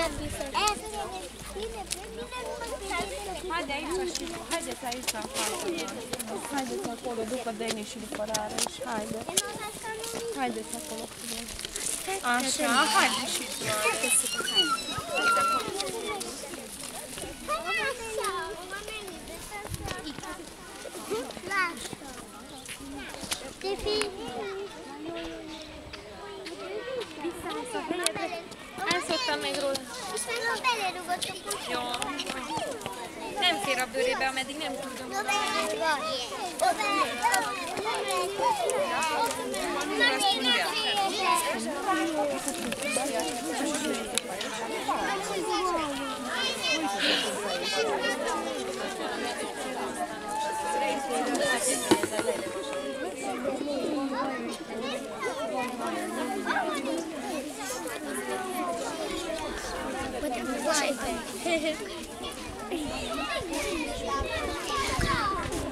Haide aici și haideți aici afară. Haideți acolo după Deni și după Rareș. Haide. Haideți acolo cu voi. Așa, haide și Ezt szoktam még róla. Most már ha belerugottuk, úgy Jó. Nem fér a bőrébe, ameddig nem tudom. What